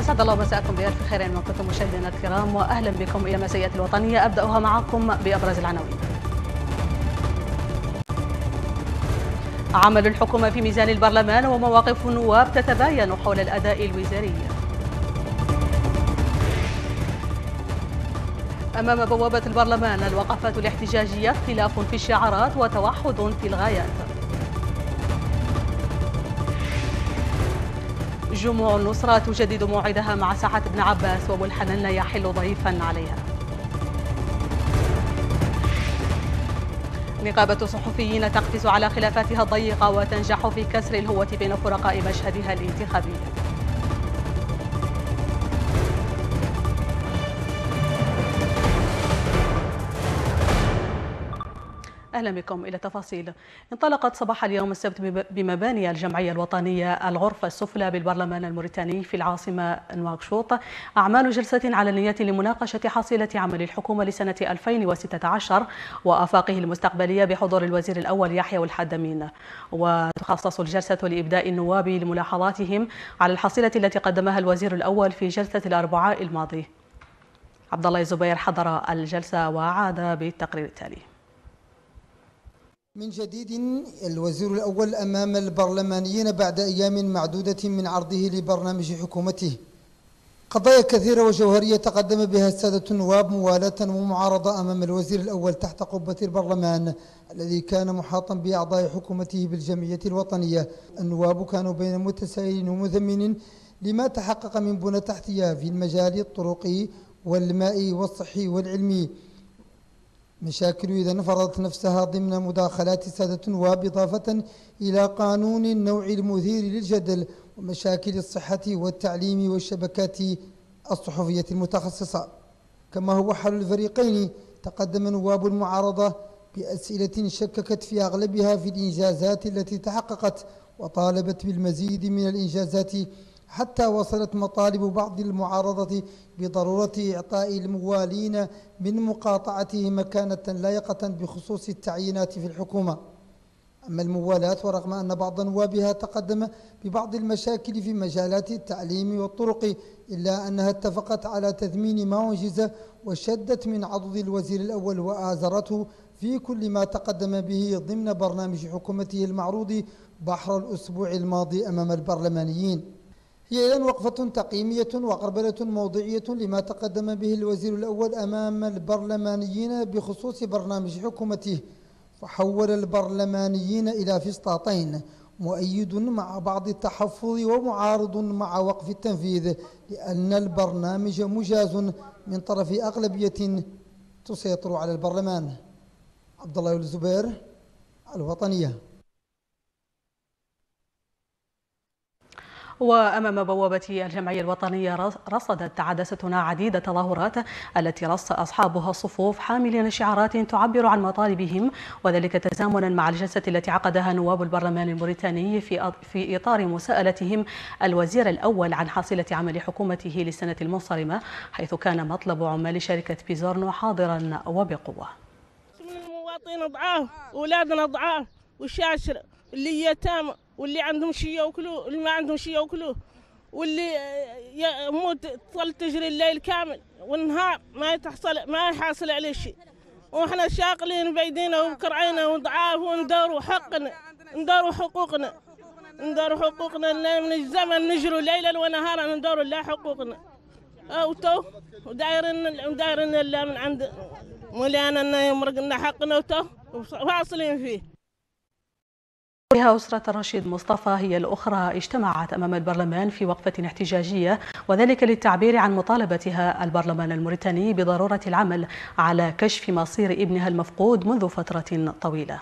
أسعد الله مساءكم بألف خير من كنتم مشاهدينا الكرام، وأهلا بكم إلى مسائيات الوطنية. أبدأها معكم بأبرز العناوين. عمل الحكومة في ميزان البرلمان ومواقف النواب تتباين حول الأداء الوزاري. أمام بوابة البرلمان الوقفات الاحتجاجية، اختلاف في الشعارات وتوحد في الغايات. جموع النصرة تجدد موعدها مع ساحة ابن عباس، وأبو الحنان يحل ضيفا عليها. نقابة الصحفيين تقفز على خلافاتها الضيقة وتنجح في كسر الهوة بين فرقاء مشهدها الانتخابي. أهلا بكم إلى تفاصيل. انطلقت صباح اليوم السبت بمباني الجمعية الوطنية الغرفة السفلى بالبرلمان الموريتاني في العاصمة نواكشوط أعمال جلسة علنية لمناقشة حصيلة عمل الحكومة لسنة 2016 وآفاقه المستقبلية بحضور الوزير الأول يحيى والحدمين. وتخصص الجلسة لإبداء النواب لملاحظاتهم على الحصيلة التي قدمها الوزير الأول في جلسة الأربعاء الماضي. عبد الله الزبير حضر الجلسة وعاد بالتقرير التالي. من جديد الوزير الأول أمام البرلمانيين بعد أيام معدودة من عرضه لبرنامج حكومته. قضايا كثيرة وجوهرية تقدم بها السادة النواب موالاة ومعارضة أمام الوزير الأول تحت قبة البرلمان الذي كان محاطا بأعضاء حكومته بالجمعية الوطنية. النواب كانوا بين متسائل ومذمن لما تحقق من بنى تحتية في المجال الطرقي والمائي والصحي والعلمي. مشاكل إذا فرضت نفسها ضمن مداخلات السادة النواب، إضافة إلى قانون النوع المثير للجدل ومشاكل الصحة والتعليم والشبكات الصحفية المتخصصة. كما هو حال الفريقين، تقدم نواب المعارضة بأسئلة شككت في أغلبها في الإنجازات التي تحققت، وطالبت بالمزيد من الإنجازات، حتى وصلت مطالب بعض المعارضة بضرورة إعطاء الموالين من مقاطعته مكانة لائقة بخصوص التعيينات في الحكومة. أما الموالاة، ورغم أن بعض نوابها تقدم ببعض المشاكل في مجالات التعليم والطرق، إلا أنها اتفقت على تثمين ما أنجز، وشدت من عضد الوزير الأول وآزرته في كل ما تقدم به ضمن برنامج حكومته المعروض بحر الأسبوع الماضي أمام البرلمانيين. هي إذن وقفة تقييمية وغربلة موضوعية لما تقدم به الوزير الأول أمام البرلمانيين بخصوص برنامج حكومته، فحول البرلمانيين إلى فسطاطين، مؤيد مع بعض التحفظ ومعارض مع وقف التنفيذ، لأن البرنامج مجاز من طرف أغلبية تسيطر على البرلمان. عبد الله الزبير، الوطنية. وأمام بوابة الجمعية الوطنية رصدت عدستنا عديد التظاهرات التي رص أصحابها الصفوف حاملين شعارات تعبر عن مطالبهم، وذلك تزامنا مع الجلسة التي عقدها نواب البرلمان الموريتاني في إطار مساءلتهم الوزير الأول عن حصيلة عمل حكومته للسنة المنصرمة، حيث كان مطلب عمال شركة بيزورنو حاضرا وبقوة. المواطنين ضعاف، أولادنا ضعاف، والشاشر اللي يتامى، واللي عندهم شيء ياكلوه، اللي ما عندهم شيء ياكلوه، واللي يموت تظل تجري الليل كامل والنهار ما يحصل عليه شيء، واحنا شاغلين بيدينا وكرعينا وضعاف، وندوروا حقنا، ندوروا حقوقنا من الزمن، نجروا ليلا ونهارا ندوروا لا حقوقنا. وتو ودايرين الا من عند مولانا يمرق لنا حقنا، وتو واصلين فيه. أسرة رشيد مصطفى هي الأخرى اجتمعت أمام البرلمان في وقفة احتجاجية، وذلك للتعبير عن مطالبتها البرلمان الموريتاني بضرورة العمل على كشف مصير ابنها المفقود منذ فترة طويلة.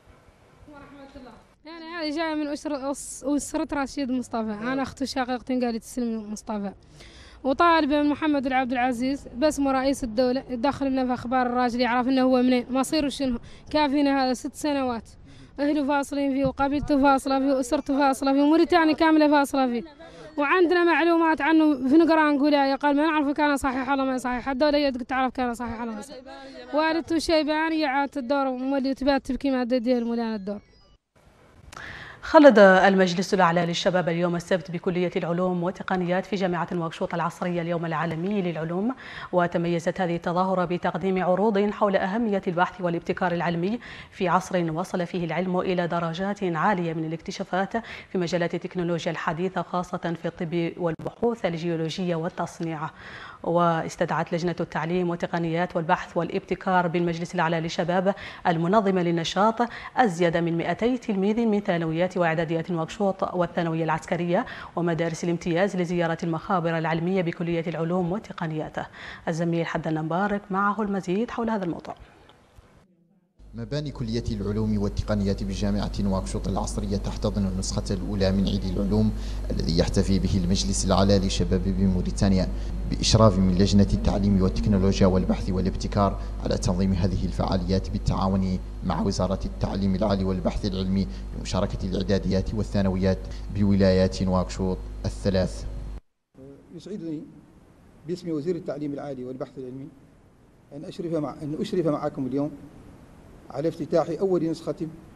يعني هذه جاية من أسرة رشيد مصطفى، أنا أخت شقيقتي قالت تسلم مصطفى، وطالبة من محمد العبد العزيز باسمه رئيس الدولة يدخل لنا في أخبار الراجل، يعرف إنه هو منين، مصيره شنو، كافينا هذا 6 سنوات، أهله فاصلين فيه، وقبيلته فاصلة فيه، وأسرته فاصلة فيه، وموريتانيا كاملة فاصلة فيه، وعندنا معلومات عنه في نقرأ نقولها، قال ما نعرف كان صحيح ولا ما صحيح، الدولة هي تعرف كان صحيح ولا ما صحيح. والدته شيبانية عاد الدور، ومولي تبات تبكي ما تديه المولانا الدور. خلد المجلس الأعلى للشباب اليوم السبت بكلية العلوم والتقنيات في جامعة نواكشوط العصرية اليوم العالمي للعلوم، وتميزت هذه التظاهرة بتقديم عروض حول أهمية البحث والابتكار العلمي في عصر وصل فيه العلم إلى درجات عالية من الاكتشافات في مجالات التكنولوجيا الحديثة، خاصة في الطب والبحوث الجيولوجية والتصنيع. واستدعت لجنة التعليم والتقنيات والبحث والابتكار بالمجلس الأعلى للشباب المنظمة للنشاط أزيد من 200 تلميذ من ثانويات وإعداديات نواكشوط والثانوية العسكرية ومدارس الامتياز لزيارة المخابر العلمية بكلية العلوم والتقنيات. الزميل حدنا مبارك معه المزيد حول هذا الموضوع. مباني كلية العلوم والتقنيات بجامعة نواكشوط العصرية تحتضن النسخة الأولى من عيد العلوم الذي يحتفي به المجلس الأعلى للشباب بموريتانيا بإشراف من لجنة التعليم والتكنولوجيا والبحث والابتكار على تنظيم هذه الفعاليات بالتعاون مع وزارة التعليم العالي والبحث العلمي بمشاركة الإعداديات والثانويات بولايات نواكشوط الثلاث. يسعدني باسم وزير التعليم العالي والبحث العلمي أن أشرف معكم اليوم على افتتاح أول نسخة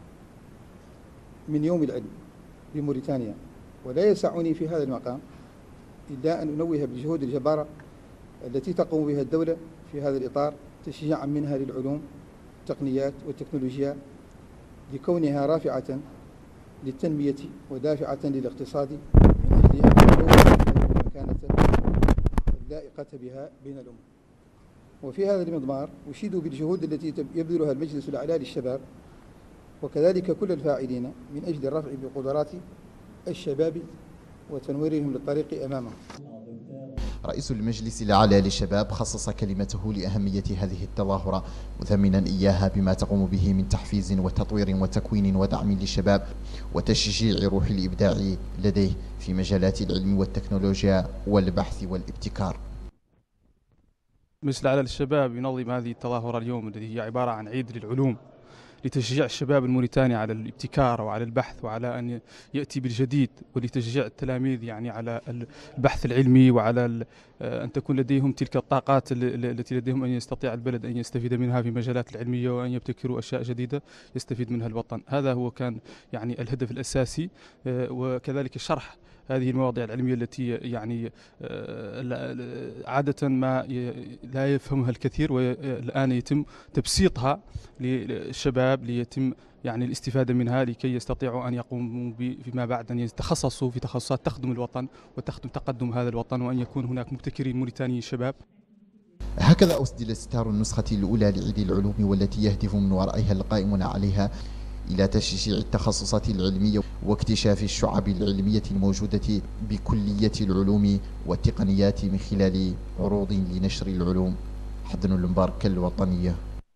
من يوم العلم بموريتانيا، ولا يسعني في هذا المقام إلا أن أنوه بالجهود الجبارة التي تقوم بها الدولة في هذا الإطار تشجيعا منها للعلوم التقنيات والتكنولوجيا لكونها رافعة للتنمية ودافعة للاقتصاد من أجل أن تكون المكانة اللائقة بها بين الأمم. وفي هذا المضمار أشيد بالجهود التي يبذلها المجلس الأعلى للشباب وكذلك كل الفاعلين من أجل الرفع بقدرات الشباب وتنويرهم للطريق أمامهم. رئيس المجلس الأعلى للشباب خصص كلمته لأهمية هذه التظاهرة مثمنا إياها بما تقوم به من تحفيز وتطوير وتكوين ودعم للشباب وتشجيع روح الإبداع لديه في مجالات العلم والتكنولوجيا والبحث والابتكار. المجلس الأعلى للشباب ينظم هذه التظاهرة اليوم التي هي عبارة عن عيد للعلوم لتشجيع الشباب الموريتاني على الابتكار وعلى البحث وعلى أن يأتي بالجديد، ولتشجيع التلاميذ يعني على البحث العلمي وعلى أن تكون لديهم تلك الطاقات التي لديهم أن يستطيع البلد أن يستفيد منها في مجالات العلمية وأن يبتكروا أشياء جديدة يستفيد منها الوطن. هذا هو كان يعني الهدف الأساسي، وكذلك شرح هذه المواضيع العلمية التي يعني عادة ما لا يفهمها الكثير، والآن يتم تبسيطها للشباب ليتم يعني الاستفادة منها لكي يستطيعوا أن يقوموا فيما بعد أن يتخصصوا في تخصصات تخدم الوطن وتخدم تقدم هذا الوطن، وأن يكون هناك مبتكرين موريتانيين شباب. هكذا أسدل ستار النسخة الأولى لعيد العلوم والتي يهدف من ورائها القائمون عليها إلى تشجيع التخصصات العلمية واكتشاف الشعب العلمية الموجودة بكلية العلوم والتقنيات من خلال عروض لنشر العلوم. حدن المبارك الوطنية.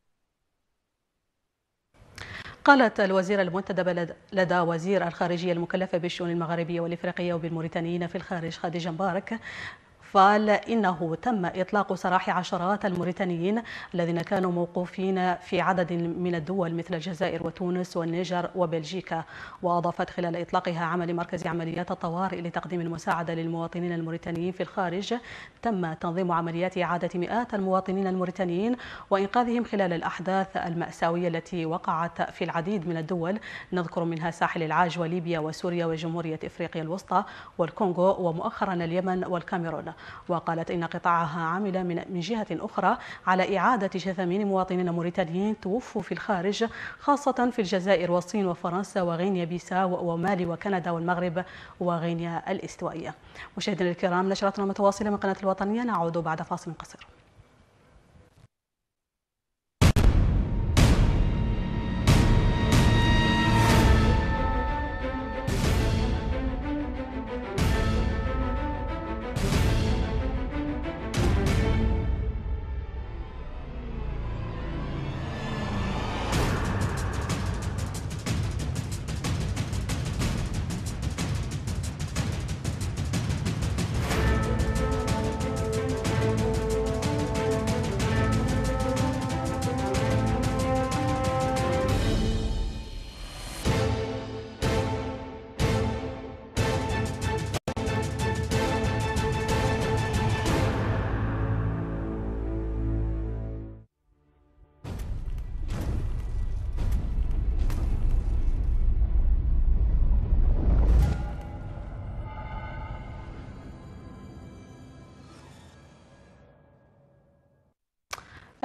قالت الوزيرة المنتدبة لدى وزير الخارجية المكلفة بالشؤون المغاربية والإفريقية وبالموريتانيين في الخارج خديجة مبارك قال إنه تم إطلاق سراح عشرات الموريتانيين الذين كانوا موقوفين في عدد من الدول مثل الجزائر وتونس والنيجر وبلجيكا. وأضافت خلال إطلاقها عمل مركز عمليات الطوارئ لتقديم المساعدة للمواطنين الموريتانيين في الخارج تم تنظيم عمليات إعادة مئات المواطنين الموريتانيين وإنقاذهم خلال الأحداث المأساوية التي وقعت في العديد من الدول، نذكر منها ساحل العاج وليبيا وسوريا وجمهورية إفريقيا الوسطى والكونغو ومؤخرا اليمن والكاميرون. وقالت إن قطاعها عمل من جهة أخرى على إعادة جثامين مواطنين موريتانيين توفوا في الخارج، خاصة في الجزائر والصين وفرنسا وغينيا بيساو ومالي وكندا والمغرب وغينيا الاستوائية. مشاهدينا الكرام، نشرتنا متواصلة من قناة الوطنية، نعود بعد فاصل قصير.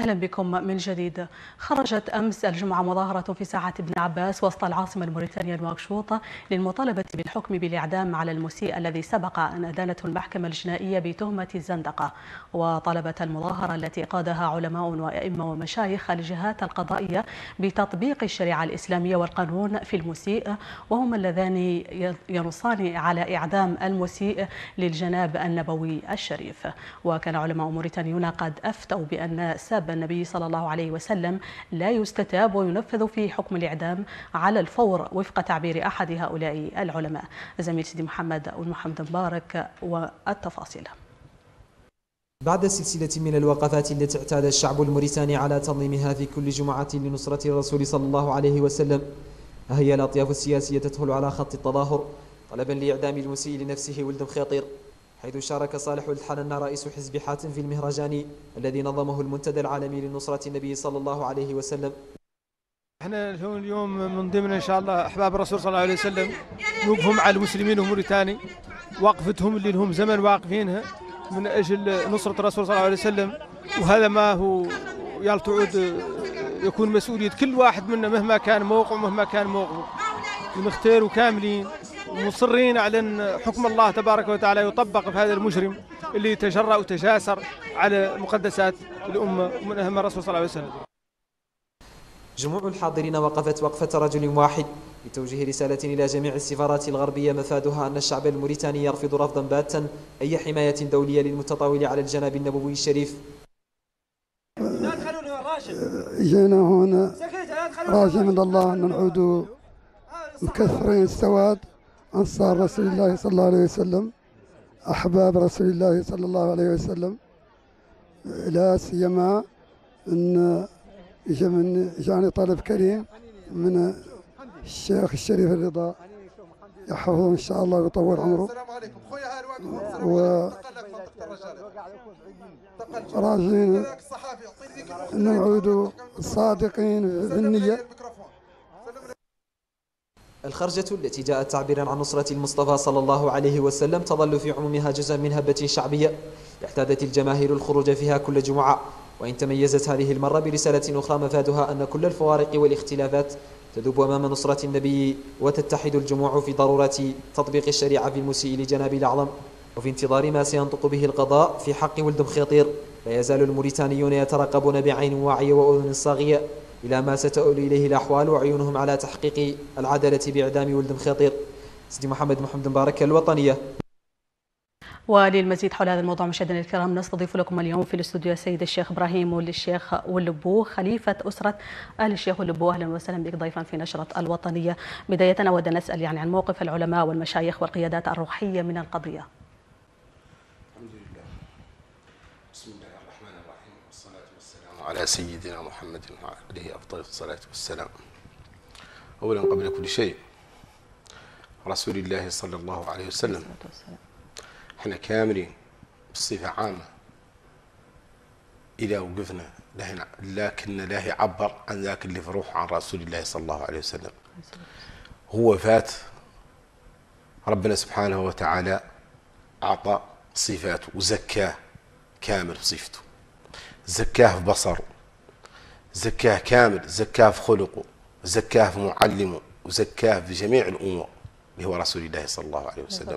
أهلا بكم من جديد. خرجت أمس الجمعة مظاهرة في ساحة ابن عباس وسط العاصمة الموريتانية نواكشوط للمطالبة بالحكم بالإعدام على المسيء الذي سبق أن أدانته المحكمة الجنائية بتهمة الزندقة. وطلبت المظاهرة التي قادها علماء وأئمة ومشايخ الجهات القضائية بتطبيق الشريعة الإسلامية والقانون في المسيء، وهم اللذان ينصان على إعدام المسيء للجناب النبوي الشريف. وكان علماء موريتانيون قد أفتوا بأن سب النبي صلى الله عليه وسلم لا يستتاب وينفذ في حكم الإعدام على الفور وفق تعبير أحد هؤلاء العلماء. زميل سيدي محمد مبارك والتفاصيل. بعد سلسلة من الوقفات التي اعتاد الشعب الموريتاني على تنظيمها في كل جمعة لنصرة الرسول صلى الله عليه وسلم، هي الأطياف السياسية تدخل على خط التظاهر طلبا لإعدام المسيء لنفسه ولد خطير، حيث شارك صالح الحنان رئيس حزب حاتم في المهرجاني الذي نظمه المنتدى العالمي لنصرة النبي صلى الله عليه وسلم. احنا اليوم من ضمن ان شاء الله احباب الرسول صلى الله عليه وسلم نوقفوا مع المسلمين وموريتاني، وقفتهم اللي لهم زمن واقفينها من اجل نصرة الرسول صلى الله عليه وسلم، وهذا ما هو تعود يكون مسؤولية كل واحد منا مهما كان موقعه مهما كان موقفه، ونختاروا كاملين ومصرين على أن حكم الله تبارك وتعالى يطبق في هذا المجرم اللي تجرأ وتجاسر على مقدسات الأمة ومن أهم الرسول صلى الله عليه وسلم. جموع الحاضرين وقفت وقفة رجل واحد لتوجيه رسالة إلى جميع السفارات الغربية مفادها أن الشعب الموريتاني يرفض رفضا باتا أي حماية دولية للمتطاول على الجناب النبوي الشريف. جينا هنا راجع من الله أن نعود مكثرين السواد أنصار رسول الله صلى الله عليه وسلم، أحباب رسول الله صلى الله عليه وسلم، لا سيما أن جاني طلب كريم من الشيخ الشريف الرضا يحفظه إن شاء الله ويطول عمره، وراجعين نعود صادقين في النية. الخرجة التي جاءت تعبيرا عن نصرة المصطفى صلى الله عليه وسلم تظل في عمومها جزءا من هبة شعبية اعتادت الجماهير الخروج فيها كل جمعة، وإن تميزت هذه المرة برسالة أخرى مفادها أن كل الفوارق والاختلافات تذوب أمام نصرة النبي وتتحد الجموع في ضرورة تطبيق الشريعة في المسيء لجناب الأعظم، وفي انتظار ما سينطق به القضاء في حق ولد خطير. لا يزال الموريتانيون يترقبون بعين واعية وأذن صاغية إلى ما ستؤول إليه الأحوال، وعيونهم على تحقيق العدالة بإعدام ولد خطير. سيدي محمد مبارك، الوطنية. وللمزيد حول هذا الموضوع مشاهدينا الكرام نستضيف لكم اليوم في الاستوديو السيد الشيخ إبراهيم والشيخ واللبو خليفة أسرة آل الشيخ واللبو. أهلا وسهلا بك ضيفا في نشرة الوطنية. بداية أود أن أسأل عن موقف العلماء والمشايخ والقيادات الروحية من القضية. الحمد لله، بسم الله الرحمن الرحيم، والصلاة والسلام على سيدنا محمد وعليه أفضل الصلاة والسلام. أولا قبل كل شيء رسول الله صلى الله عليه وسلم احنا كاملين بصفة عامة إذا وقفنا لكن لا يعبر عن ذاك اللي في روح عن رسول الله صلى الله عليه وسلم. هو فات ربنا سبحانه وتعالى أعطى صفاته وزكاه كامل بصفته، زكاه في بصره، زكاه كامل، زكاه في خلقه، زكاه في معلمه، وزكاه في جميع الأمور اللي هو رسول الله صلى الله عليه وسلم.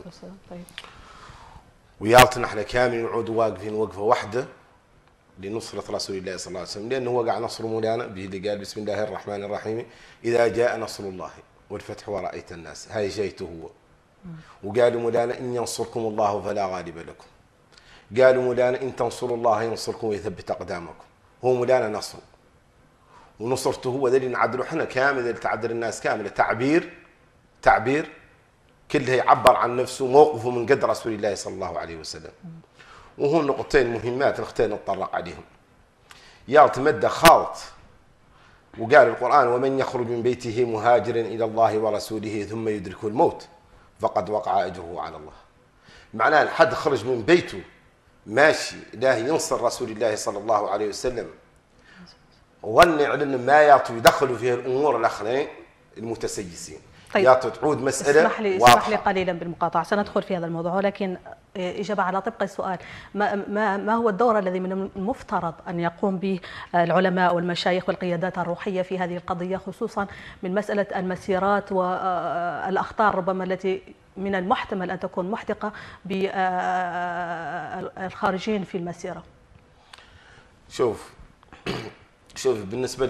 ويالتنا احنا كامل نعود واقفين وقفه واحده لنصره رسول الله صلى الله عليه وسلم، لانه وقع نصر مولانا به اللي قال بسم الله الرحمن الرحيم اذا جاء نصر الله والفتح ورأيت الناس، هاي جايته هو. وقالوا مولانا ان ينصركم الله فلا غالب لكم، قالوا مولانا ان تنصروا الله ينصركم ويثبت اقدامكم. هو مولانا نصره ونصرته هو ذا اللي نعدله احنا كامل، اللي تعدل الناس كامله تعبير كلها يعبر عن نفسه موقفه من قدر رسول الله صلى الله عليه وسلم. وهو نقطتين مهمات نختار نتطرق عليهم. يعتمد خالط وقال القرآن ومن يخرج من بيته مهاجرا إلى الله ورسوله ثم يدركه الموت فقد وقع أجره على الله. معناه حد خرج من بيته ماشي لا ينصر رسول الله صلى الله عليه وسلم، ظن على ما يعطوا يدخلوا فيها الأمور الآخرين المتسيسين. طيب تعود مسألة اسمح لي قليلا بالمقاطعة، سندخل في هذا الموضوع، ولكن إجابة على طبق السؤال. ما هو الدور الذي من المفترض أن يقوم به العلماء والمشايخ والقيادات الروحية في هذه القضية، خصوصا من مسألة المسيرات والأخطار ربما التي من المحتمل أن تكون محدقة بالخارجين في المسيرة؟ شوف بالنسبة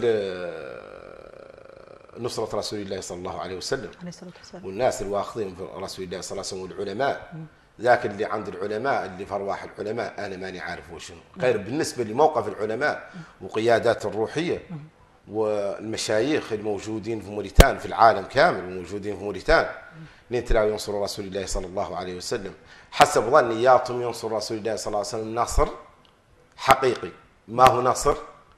لنصرة رسول الله صلى الله عليه وسلم والناس الواخذين في رسول الله صلى الله عليه وسلم والعلماء، ذاك اللي عند العلماء اللي في أرواح العلماء أنا ماني عارف وشنو غير بالنسبة لموقف العلماء وقيادات الروحية والمشايخ الموجودين في موريتان في العالم كامل وموجودين في موريتان لين تلاقوا ينصروا رسول الله صلى الله عليه وسلم. حسب ظني ياطم ينصر رسول الله صلى الله عليه وسلم نصر حقيقي، ما هو نصر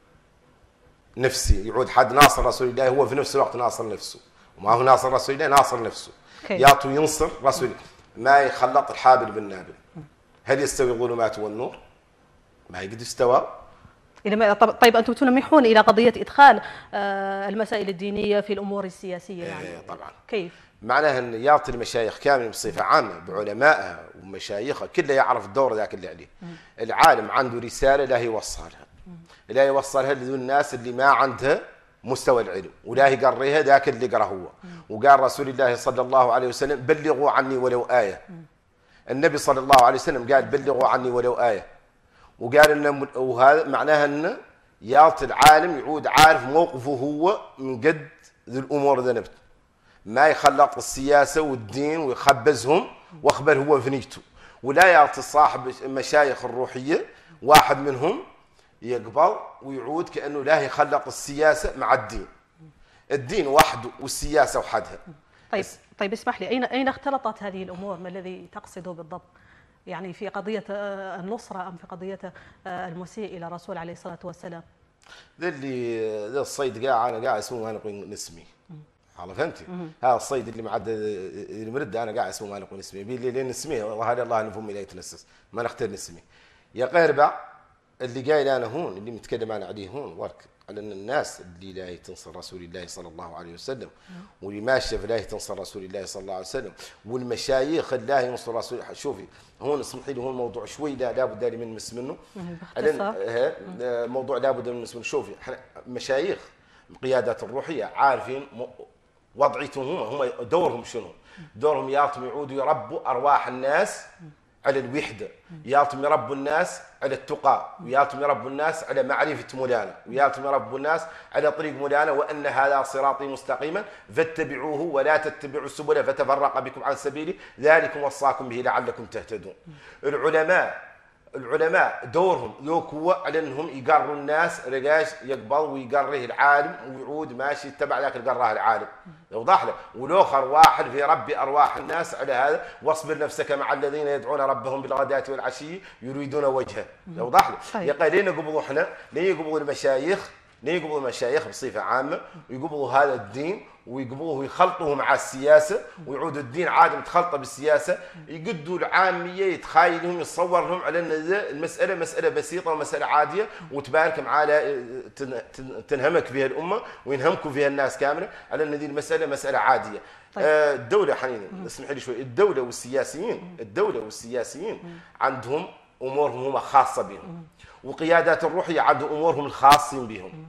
نفسي يعود حد ناصر رسول الله هو في نفس الوقت ناصر نفسه، وما هو ناصر رسول الله ناصر نفسه. ياطم ينصر رسول الله، ما يخلط الحابل بالنابل. هل يستوي الظلمات والنور؟ ما يقدر يستوى. طيب أنتم تلمحون إلى قضية إدخال المسائل الدينية في الأمور السياسية يعني. طبعا. كيف؟ معناها أن يعطي المشايخ كامل بصفة عامة بعلمائها ومشايخها كله يعرف الدور ذاك اللي عليه. العالم عنده رسالة لا يوصلها، لا يوصلها للناس اللي ما عندها مستوى العلم ولا يقريها ذاك اللي قرأ هو. وقال رسول الله صلى الله عليه وسلم بلغوا عني ولو آية. النبي صلى الله عليه وسلم قال بلغوا عني ولو آية، وقال إن وهذا معناها أن يعطي العالم يعود عارف موقفه هو من قد ذي الأمور ذنبت، ما يخلط السياسة والدين ويخبزهم واخبر هو في نيته، ولا يعطي صاحب المشايخ الروحية واحد منهم يقبل ويعود كأنه لا يخلط السياسة مع الدين. الدين وحده والسياسة وحدها. طيب اسمح لي، أين اختلطت هذه الأمور؟ ما الذي تقصده بالضبط؟ يعني في قضية النصرة أم في قضية المسيء إلى الرسول عليه الصلاة والسلام؟ ذا الصيد قاع أنا قاعد اسمه ما نقول نسمي. فهمتي؟ هذا الصيد اللي معد المرد انا قاعد اسمه ما نقول نسمي بيلي لين نسميه والله هذا الله نفهم لا يتنسس ما نختار نسمي. يا قيربع اللي قايل انا هون اللي متكلم انا عليه هون ورك على ان الناس اللي لا تنصر رسول الله صلى الله عليه وسلم واللي ماشيه في لا تنصر رسول الله صلى الله عليه وسلم والمشايخ الله ينصر رسول. شوفي هون اسمحي لي هون موضوع شوي لا بد لي من نمس منه. موضوع لا بد من نمس منه. شوفي احنا مشايخ قيادات الروحيه عارفين وضعيتهم هم دورهم شنو؟ دورهم يعطوا يعودوا يربوا ارواح الناس على الوحده، يعطوا يربوا الناس على التقى، ويعطوا يربوا الناس على معرفه مولانا، ويعطوا يربوا الناس على طريق مولانا وان هذا صراطي مستقيما فاتبعوه ولا تتبعوا السبل فتفرق بكم عن سبيله ذلكم وصاكم به لعلكم تهتدون. العلماء دورهم يوكوا على انهم يقروا الناس رجاش يقبل ويقريه العالم ويعود ماشي يتبع ذاك القراه العالم. يوضح له والاخر واحد في ربي ارواح الناس على هذا واصبر نفسك مع الذين يدعون ربهم بالغداة والعشي يريدون وجهه. يوضح له يا قال لين يقبضوا احنا لين يقبضوا المشايخ لين يقبضوا المشايخ بصفه عامه ويقبضوا هذا الدين ويقبضوه ويخلطوه مع السياسه ويعود الدين عادي متخلطه بالسياسه يقدوا العاميه يتخيلهم يتصور لهم على ان المساله مساله بسيطه ومساله عاديه وتبارك معاه تنهمك فيها الامه وينهمكوا فيها الناس كامله على ان هذه المساله مساله عاديه. الدوله حنين اسمح لي شوي الدوله والسياسيين عندهم امورهم هم خاصه بهم وقيادات الروحيه عندهم امورهم الخاصين بهم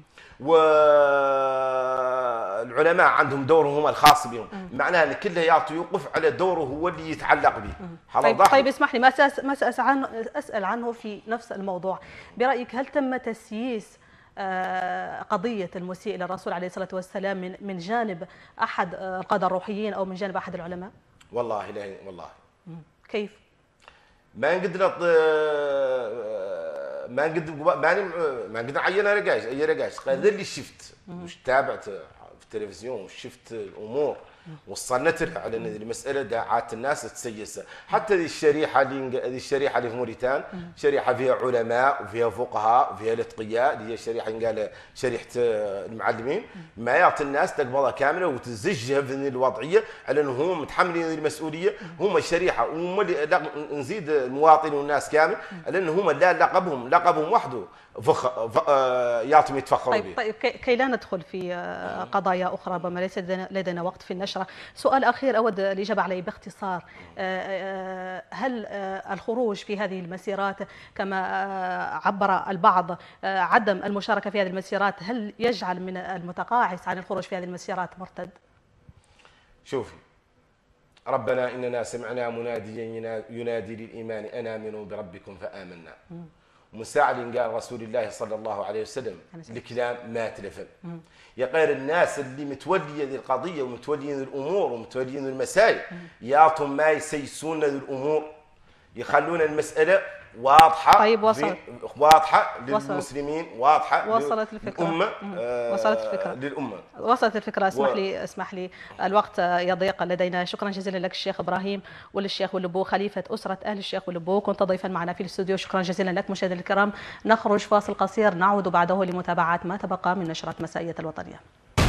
والعلماء عندهم دورهم هم الخاص بهم. معناها ان كله يعطي يوقف على دوره هو اللي يتعلق به. طيب اسمح لي ما اسال عنه في نفس الموضوع. برايك هل تم تسييس قضيه المسيء الى الرسول عليه الصلاه والسلام من جانب احد القاده الروحيين او من جانب احد العلماء؟ والله لا والله. كيف؟ ما نقدر ما نقدر نعين اي رقاش هذا اللي شفت وش تابعت في التلفزيون وشفت الامور وصلت لها على ان المساله داعات الناس تسيسها. حتى هذه الشريحه اللي في موريتان شريحه فيها علماء وفيها فقهاء وفيها الاتقياء اللي هي الشريحه ينقال شريحه المعلمين ما يعطي الناس تقبضها كامله وتزجها في الوضعيه على انهم هم متحملين المسؤوليه. هم الشريحه وهم اللي نزيد المواطنين والناس كامل على ان هم لا لقبهم وحده يعطوا يتفخروا به. طيب كي لا ندخل في قضايا اخرى ربما ليس لدينا وقت في النشر مباشرة. سؤال أخير أود الإجابة عليه باختصار، هل الخروج في هذه المسيرات كما عبر البعض عدم المشاركة في هذه المسيرات هل يجعل من المتقاعس عن الخروج في هذه المسيرات مرتد؟ شوفي، ربنا إننا سمعنا مناديا ينادي للإيمان أن آمنوا بربكم فآمنا. مساعد قال رسول الله صلى الله عليه وسلم الكلام ما تلفن. يا غير الناس اللي متولية ذي القضية ومتوليين الأمور ومتوليين المسائل يعطوا ما يسيسون ذي الأمور، يخلون المسألة واضحة. طيب وصلت. واضحة للمسلمين، واضحة وصلت الفكرة. للأمة. وصلت الفكرة للأمة. وصلت الفكرة. اسمح لي الوقت يضيق لدينا. شكرا جزيلا لك الشيخ إبراهيم وللشيخ ولبو خليفة أسرة أهل الشيخ ولبو، كنت ضيفا معنا في الاستوديو. شكرا جزيلا لك. مشاهدينا الكرام، نخرج فاصل قصير، نعود بعده لمتابعة ما تبقى من نشرة مسائية الوطنية.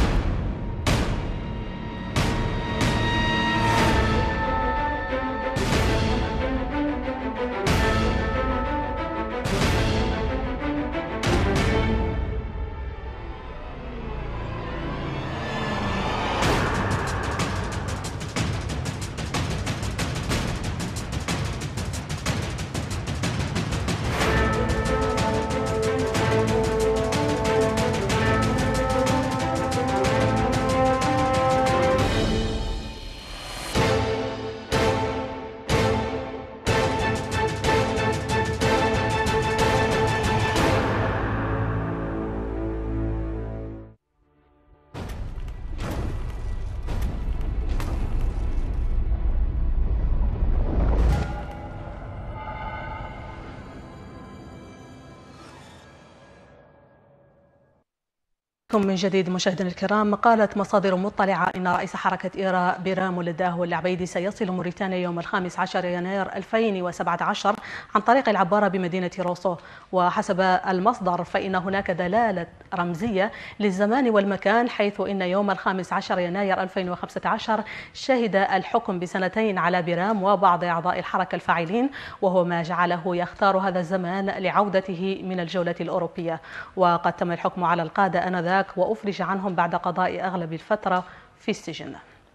من جديد مشاهدينا الكرام، قالت مصادر مطلعة إن رئيس حركة إيرا بيرام الداهو العبيدي سيصل موريتانيا يوم 15 يناير 2017 عن طريق العبارة بمدينة روسو. وحسب المصدر فإن هناك دلالة رمزية للزمان والمكان، حيث إن يوم 15 يناير 2015 شهد الحكم بسنتين على بيرام وبعض أعضاء الحركة الفاعلين، وهو ما جعله يختار هذا الزمان لعودته من الجولة الأوروبية. وقد تم الحكم على القادة آنذاك وأفرج عنهم بعد قضاء أغلب الفترة في السجن.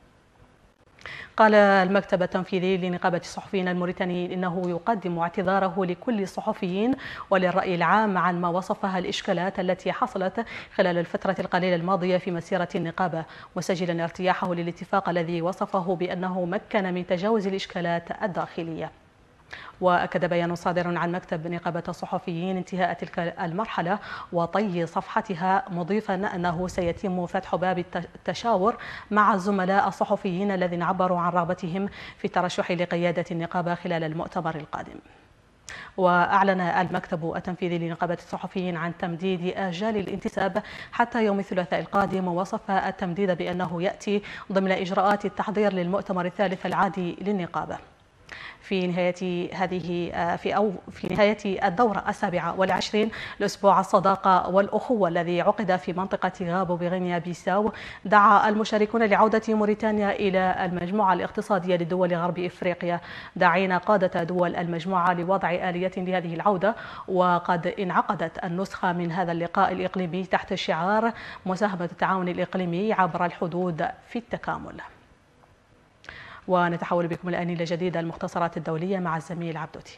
قال المكتب التنفيذي لنقابة الصحفيين الموريتانيين إنه يقدم اعتذاره لكل الصحفيين وللرأي العام عن ما وصفها الإشكالات التي حصلت خلال الفترة القليلة الماضية في مسيرة النقابة، مسجلا ارتياحه للاتفاق الذي وصفه بأنه مكن من تجاوز الإشكالات الداخلية. وأكد بيان صادر عن مكتب نقابة الصحفيين انتهاء تلك المرحلة وطي صفحتها، مضيفا أنه سيتم فتح باب التشاور مع الزملاء الصحفيين الذين عبروا عن رغبتهم في الترشح لقيادة النقابة خلال المؤتمر القادم. وأعلن المكتب التنفيذي لنقابة الصحفيين عن تمديد آجال الانتساب حتى يوم الثلاثاء القادم، ووصف التمديد بأنه يأتي ضمن إجراءات التحضير للمؤتمر الثالث العادي للنقابة. في نهاية الدورة 27 لأسبوع الصداقة والأخوة الذي عقد في منطقة غابو بغينيا بيساو، دعا المشاركون لعودة موريتانيا إلى المجموعة الاقتصادية لدول غرب إفريقيا، داعين قادة دول المجموعة لوضع آلية لهذه العودة. وقد انعقدت النسخة من هذا اللقاء الإقليمي تحت شعار مساهمة التعاون الإقليمي عبر الحدود في التكامل. ونتحول بكم الآن إلى جديد المختصرات الدولية مع الزميل عبدوتي.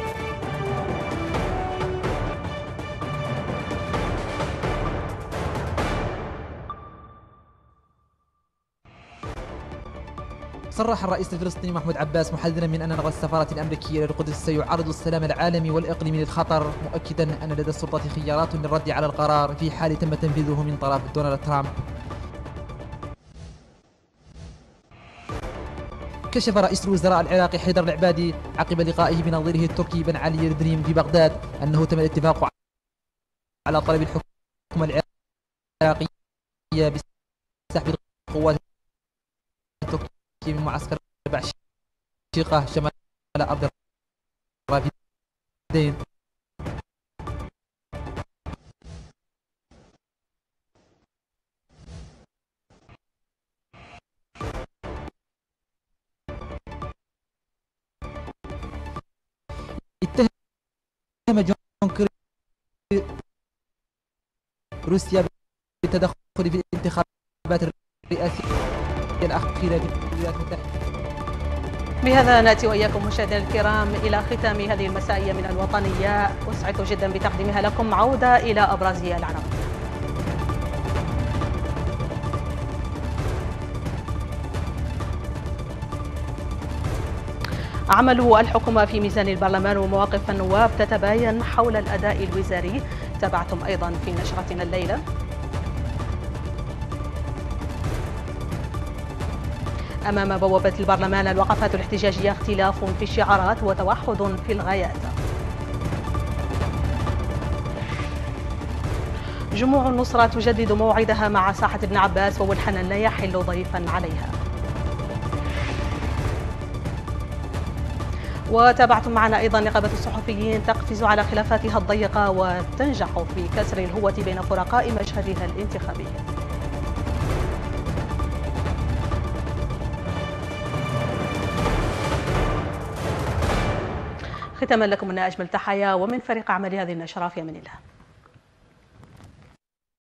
صرح الرئيس الفلسطيني محمود عباس محذرا من أن نقل السفارة الأمريكية للقدس سيعرض السلام العالمي والإقليمي للخطر، مؤكدا أن لدى السلطات خيارات للرد على القرار في حال تم تنفيذه من طرف دونالد ترامب. كشف رئيس الوزراء العراقي حيدر العبادي عقب لقائه بنظيره التركي بن علي الدريم في بغداد أنه تم الاتفاق على طلب الحكومة العراقية بسحب القوات التركية من معسكر بعشيقة شمال أرض الرافدين. اتهم جون كيري روسيا بالتدخل في الانتخابات الرئاسية الأخيرة الوكيلة بالولايات المتحدة. بهذا نأتي وإياكم مشاهدينا الكرام إلى ختام هذه المسائية من الوطنية، أسعد جدا بتقديمها لكم. عودة إلى أبرز العناوين. عمل الحكومة في ميزان البرلمان ومواقف النواب تتباين حول الأداء الوزاري. تابعتم أيضا في نشرتنا الليلة. أمام بوابة البرلمان الوقفات الاحتجاجية اختلاف في الشعارات وتوحد في الغايات. جموع النصرة تجدد موعدها مع ساحة ابن عباس وولحنا لا يحل ضيفا عليها. وتابعتم معنا أيضا نقابة الصحفيين تقفز على خلافاتها الضيقة وتنجح في كسر الهوة بين فرقاء مشهدها الانتخابي. ختاما لكم منا أجمل تحايا ومن فريق عمل هذه النشرة في أمان الله.